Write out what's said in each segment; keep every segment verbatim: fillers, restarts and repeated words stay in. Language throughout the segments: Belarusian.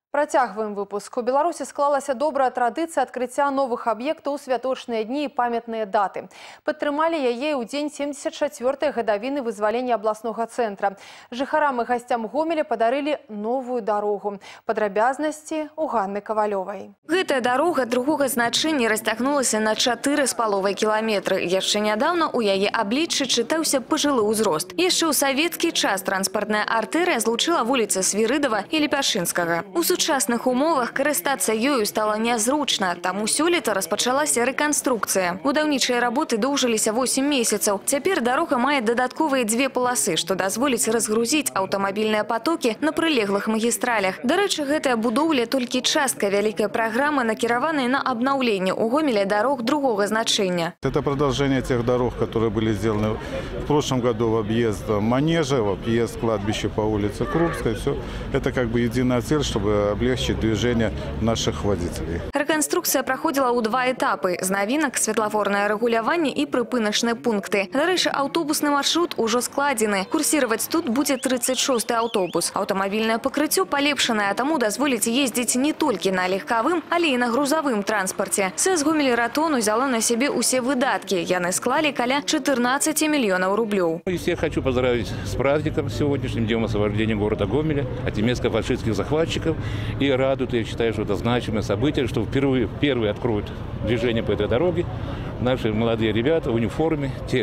Працягваем выпуск. У Беларусі склалася добрая традыцыя адкрыцця новых аб'ектаў у святочныя дні і памятныя даты. Падтрымалі яе ў дзень семдзесят чацвёртай гадавіны вызвалення абласнога цэнтра. Жыхарам і гасцям Гомеля падарылі новую дарогу. Падрабязнасці у Ганны Кавалёвай. Гэтая дарога другога значэння расцягнулася на чатыры з паловай кіламетры. Яшчэ нядаўна у яе абліччы чытаўся пажылы ўзрост. Яшчэ ў савецкі час транспартная артэрыя злучыла вуліцы Свірыдава і Лепяшынскага. У сучасных умовах карыстацца ёю стала нязручна, таму сёлета распачалася рэканструкцыя. Будаўнічыя работы доўжыліся восем месяцаў. Цяпер дарога мае дадатковыя дзве паласы, што дазволіць разгрузіць аўтамабільныя патокі на прылеглых магістралях. Дарэчы, гэтая будоўля толькі частка вялікай праграмы, накіраванай на абнаўленне ў Гомеле дарог другога значэння. Это продолжение тех дорог, которые были сделаны в прошлом году в объезд Манежа, в объезд кладбища по улице Крупской. Все это как бы единая цель, чтобы облегчить движение наших водителей. Рэканструкцыя праходзіла ў два этапы. З навінак светлафорнае рэгуляванне і прыпыначныя пункты. Дарэчы, аўтобусны маршрут ужо складзены. Курсировать тут будзе тридцать шосты аўтобус. Аўтамабільнае пакрыццё палепшанае, таму дазволіць ездзіць не толькі на легкавым, але і на грузавым транспарце. СЭС Гомель-Ратон узяла на сябе усе выдаткі. Яны склалі каля четырнадцати миллионов рублёў. И всех хочу поздравить с праздником сегодняшним, Днем освобождения города Гомеля от немецко-фашистских захватчиков. И радует, я считаю, что это значимое событие, что впервые первые откроют движение по этой дороге наши молодые ребята в униформе тех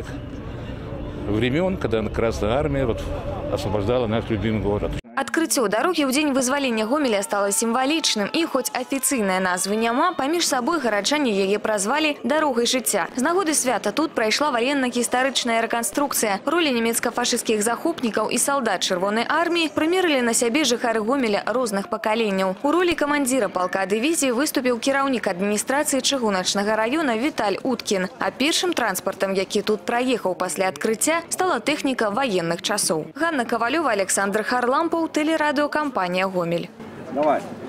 времен, когда Красная Армия вот освобождала наш любимый город. Адкрыццё дарогі ў дзень вызвалення Гомеля стала сімвалічным, і хоць афіцыйнай назвы няма, паміж сабой гараджане яе празвалі дарогай жыцця. З нагоды свята тут прайшла ваенна-гістарычная рэканструкцыя. Ролі нямецка-фашысцкіх захопнікаў і салдат Чырвонай арміі прымерылі на сябе жыхары Гомеля розных пакаленняў. У ролі камандзіра палка дывізіі выступіў кіраўнік адміністрацыі чыгуначнага раёна Віталь Уткін. А першым транспартам, які тут праехаў пасля адкрыцця, стала тэхніка ваенных часоў. Ганна Кавалёва, Александр Харлампаў, телерадиокомпания «Гомель». Давай.